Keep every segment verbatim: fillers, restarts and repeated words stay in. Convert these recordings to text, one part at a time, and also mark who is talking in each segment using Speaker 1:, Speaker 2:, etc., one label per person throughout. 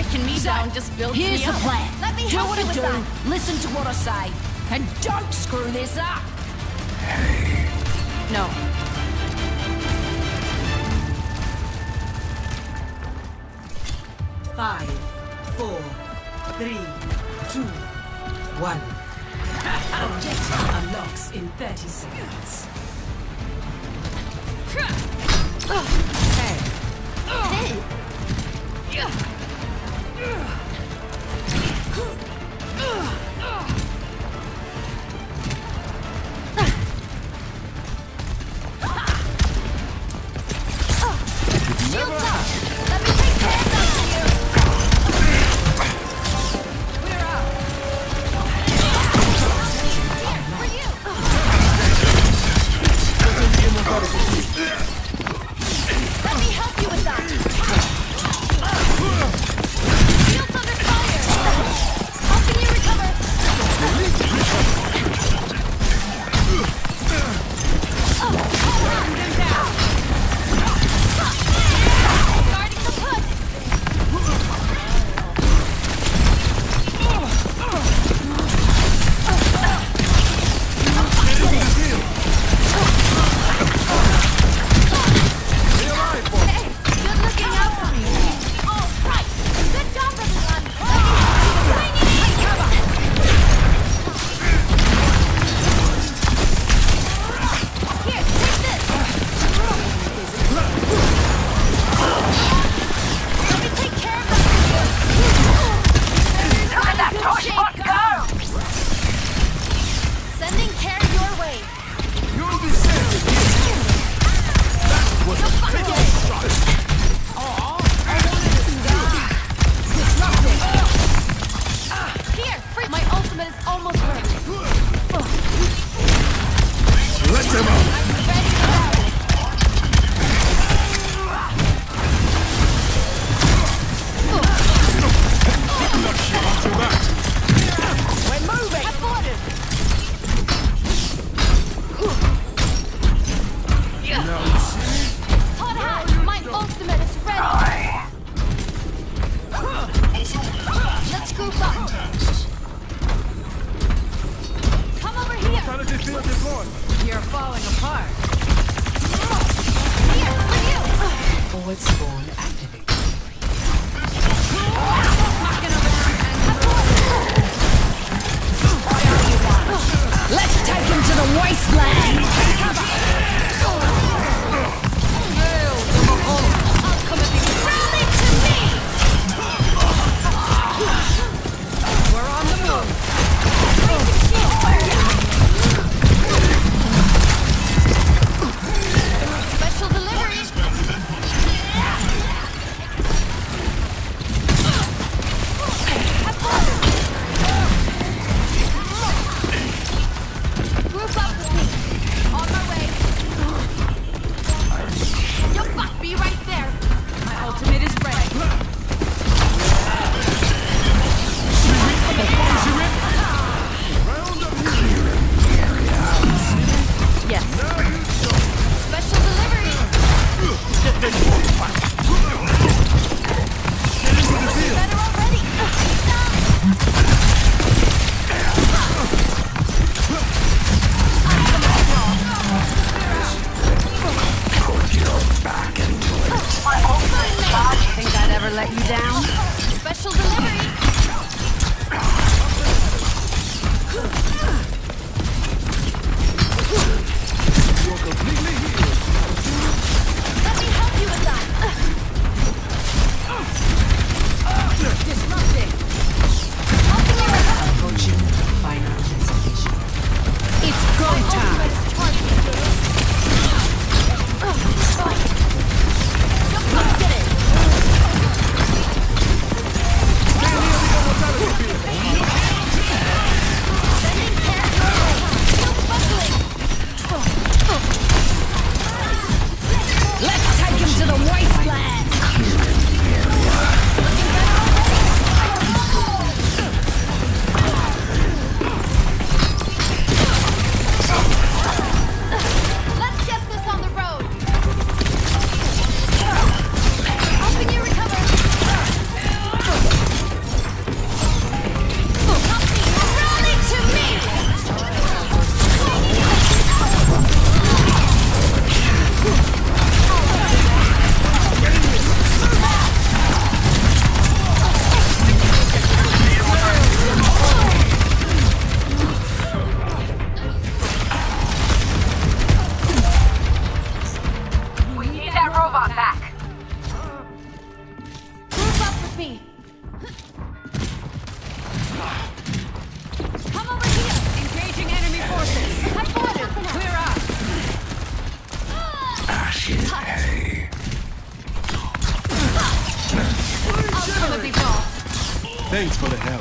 Speaker 1: Breaking me
Speaker 2: So,
Speaker 1: down just builds
Speaker 2: here's
Speaker 1: me
Speaker 2: the
Speaker 1: up.
Speaker 2: plan.
Speaker 1: Let me
Speaker 2: do
Speaker 1: help
Speaker 2: what
Speaker 1: you
Speaker 2: I
Speaker 1: with
Speaker 2: do,
Speaker 1: that.
Speaker 2: listen to what I say, and don't screw this up.
Speaker 1: No.
Speaker 3: Five, four, three, two, one. Objective unlocks in thirty seconds.
Speaker 1: Shields up. Let me take care of that for you. We're up. Here, for you. Let me help you with that. Shields under fire. Helping you recover. Put him down. Guarding the hood. Hey, good looking out for me. All right. Good job, everyone. Swinging. Cover. Here, take this. Let me take care of that for you. Look at that torch bot go! Sending care your way.
Speaker 4: You'll be safe.
Speaker 1: You'll fucking get it. Here, free. My ultimate is almost ready.
Speaker 4: Let them out.
Speaker 1: I'm ready for battle.
Speaker 4: Watch your back.
Speaker 2: We're moving.
Speaker 1: Aborted.
Speaker 4: Now you see?
Speaker 1: Hot hat. My ultimate is ready. Let's group up. Come over here.
Speaker 4: How did they feel deployed?
Speaker 1: You're falling apart. Here, for you.
Speaker 3: Forward spawn activated.
Speaker 1: Fucking around and
Speaker 2: Let's take him to the wasteland.
Speaker 1: I'll come with you. Rally to me. We're on the move. Special delivery. Group up with me. On my way. You'll fuck me right there. My ultimate is ready. Yes. Special delivery. Better already. Think I'd ever let you down? Special delivery.
Speaker 4: You're completely healed.
Speaker 1: Let me help you with that. Disrupting. Helping you with that.
Speaker 3: Approaching final destination.
Speaker 2: It's go time.
Speaker 1: Ultimate is targeted. You'll come get it. me. Come over here.
Speaker 2: Engaging enemy forces.
Speaker 1: Have order.
Speaker 2: Clear out.
Speaker 1: Touch.
Speaker 2: Ultimately fall.
Speaker 4: Thanks for the help.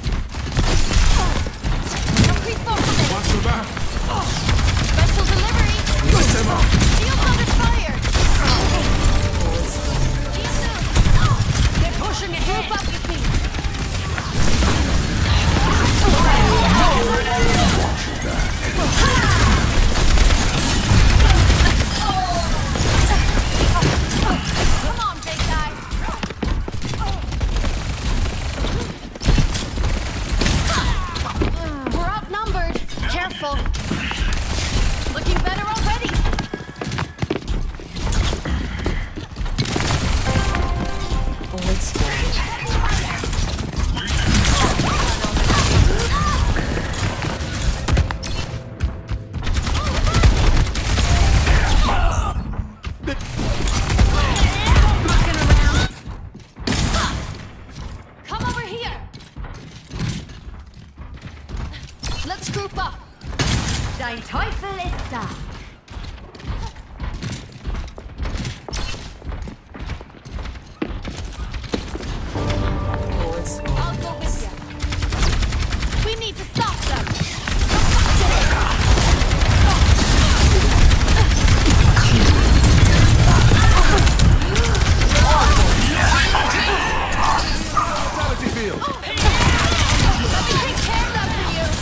Speaker 1: Complete focus.
Speaker 4: Watch your back.
Speaker 1: Special delivery.
Speaker 4: Light them up.
Speaker 1: Shields under fire. See you soon.
Speaker 2: They're pushing ahead.
Speaker 1: Group up with me. Come on, big guy. We're outnumbered. Careful. Looking better already.
Speaker 3: Forward spawn.
Speaker 1: Looking around. Come over here. Let's group up. Dein Teufel ist da.
Speaker 3: Forward spawn.
Speaker 1: I'll go with you. We need to stop them.
Speaker 4: Fatality field.
Speaker 1: Let me take care of that for you.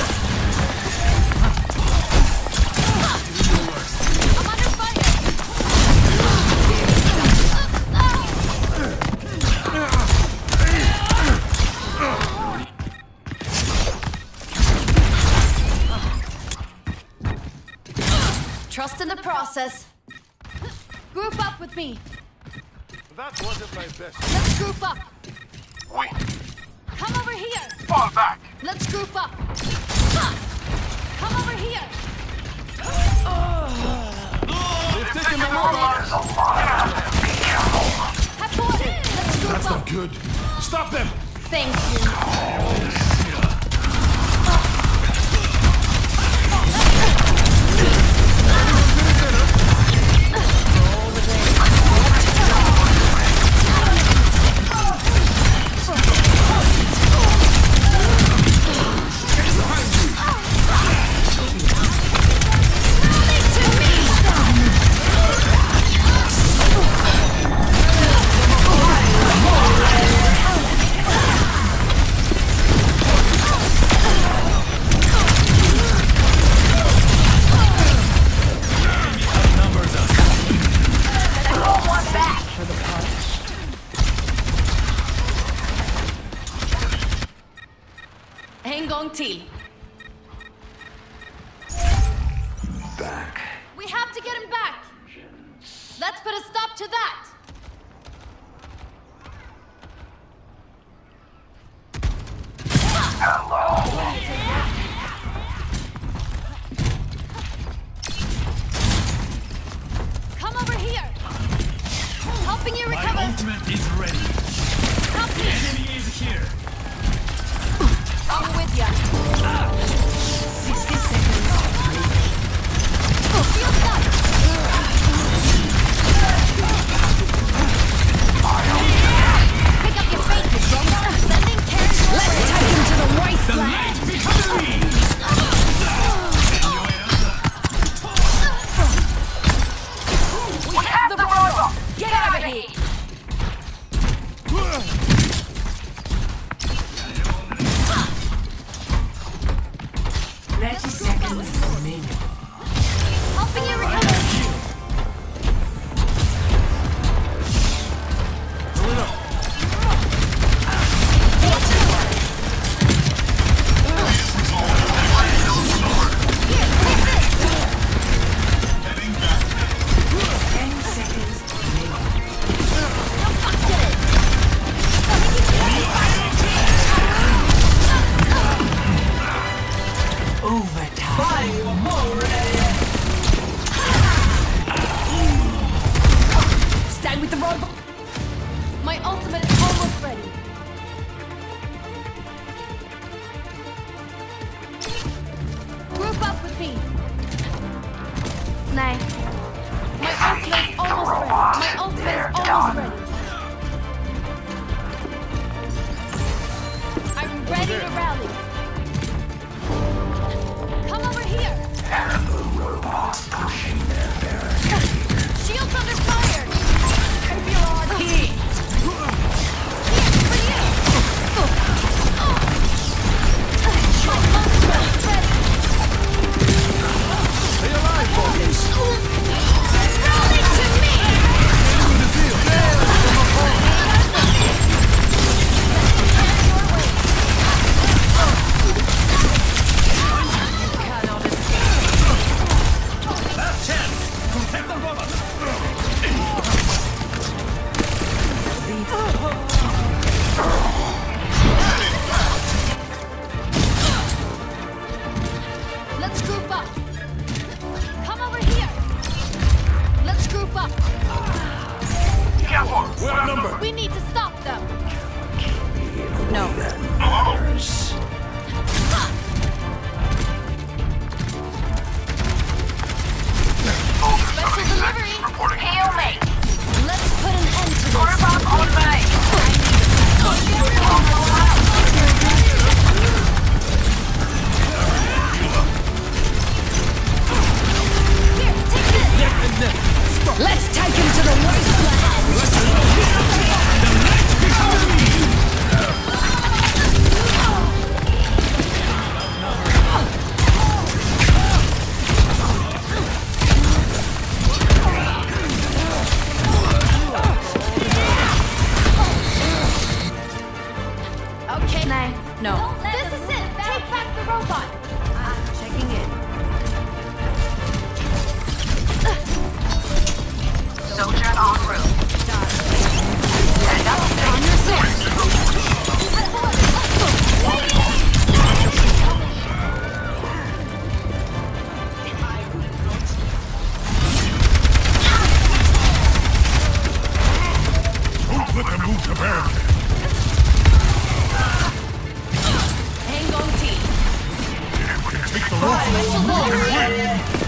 Speaker 1: I'm under fire. Trust in the process. Group up with me.
Speaker 4: That wasn't my best.
Speaker 1: Let's group up.
Speaker 5: Wait,
Speaker 1: Come over here.
Speaker 5: fall back.
Speaker 1: Let's group up. Come over here.
Speaker 4: They've taken them out.
Speaker 5: There's a lot of them. Be careful.
Speaker 1: Have order. Let's group
Speaker 4: That's
Speaker 1: up.
Speaker 4: not good. Stop them.
Speaker 1: Thank you. En gång till.
Speaker 5: Back.
Speaker 1: We have to get him back. Let's put a stop to that. Come over here. Helping you recover.
Speaker 6: My ultimate is ready.
Speaker 1: Help me.
Speaker 6: Enemy is here.
Speaker 1: I'm with ya.
Speaker 3: sixty seconds.
Speaker 1: Shields up. Pick up your faces, James. Sending Terrence.
Speaker 2: Let's take him to the
Speaker 6: The
Speaker 2: wasteland.
Speaker 6: light becomes me.
Speaker 2: We have the royal. Get out of here.
Speaker 3: thirty seconds remaining.
Speaker 1: Helping you recover.
Speaker 4: Going up.
Speaker 1: Here, take this.
Speaker 3: ten seconds remaining.
Speaker 1: Fuck it.
Speaker 3: Overtime.
Speaker 2: Stay with the robot.
Speaker 1: My ultimate is almost ready. need a rally. Come over here.
Speaker 5: Robots pushing their barricade.
Speaker 1: Shields under fire.
Speaker 2: Here.
Speaker 1: For you. My monster is ready.
Speaker 4: Stay alive, folks.
Speaker 1: Rally to me.
Speaker 4: The deal.
Speaker 2: Cannot escape.
Speaker 6: Last chance. Protect the robot.
Speaker 1: Let's group up. Come over here. Let's group up.
Speaker 5: Careful.
Speaker 4: We're outnumbered.
Speaker 1: We need to stop them.
Speaker 2: No.
Speaker 5: Ours.
Speaker 1: Special delivery.
Speaker 5: Reporting.
Speaker 1: Hail me. Let's put an end to this.
Speaker 2: Order bomb on way.
Speaker 1: Here, take this.
Speaker 2: Let's take him to the wasteland.
Speaker 1: Okay.
Speaker 2: No.
Speaker 1: This is it. Take back the robot.
Speaker 2: Checking in. Soldier en route.
Speaker 1: On your six.
Speaker 5: Don't let them move the barricade.
Speaker 2: Hang on, team.
Speaker 5: Take the robot.
Speaker 1: Special delivery.